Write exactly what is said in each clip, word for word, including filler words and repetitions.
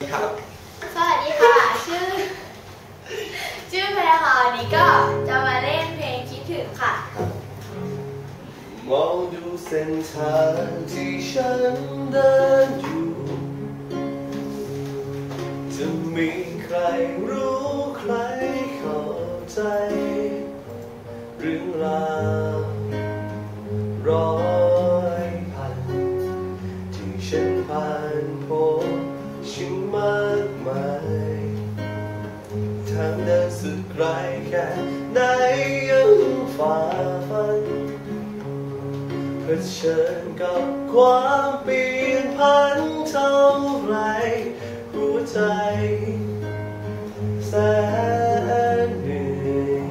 ครับสวัสดีค่ะชื่อชื่อแพรค่ะวันนี้ก็จะมาเล่นเพลงคิดถึงค่ะมองดูเส้นทางที่ฉันเดินอยู่จะมีใครรู้ใครเข้าใจเรื่องราวร้อยพันที่ฉันผ่านพบชิงมากมายทางเดินสุดไกลแค่ไหนยังฝ่าฟันเผชิญกับความเปลี่ยนผันเท่าไรหัวใจแสนเหนื่อย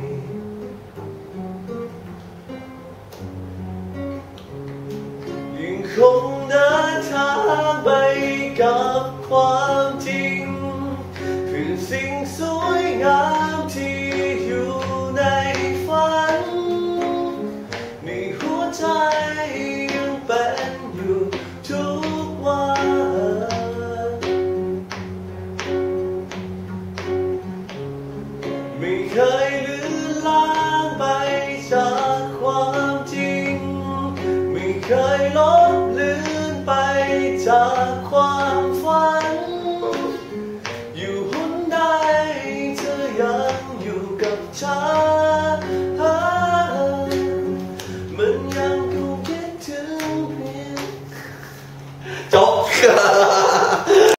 ยังคงเดินทางไปกับความจริงเพื่อสิ่งสวยงามที่อยู่ในฝันในหัวใจยังเป็นอยู่ทุกวันไม่เคยเลือนลางไปจากความจริงไม่เคยลบเลือนไปจากความฝันอยู่หนใดเธอยังอยู่กับฉันมันยังคงคิดถึงเพียงจบ